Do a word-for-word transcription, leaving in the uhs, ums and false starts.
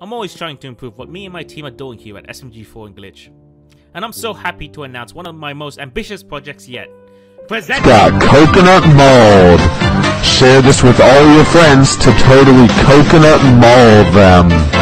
I'm always trying to improve what me and my team are doing here at S M G four and Glitch. And I'm so happy to announce one of my most ambitious projects yet. Present Got coconut mold. Share this with all your friends to totally coconut mold them.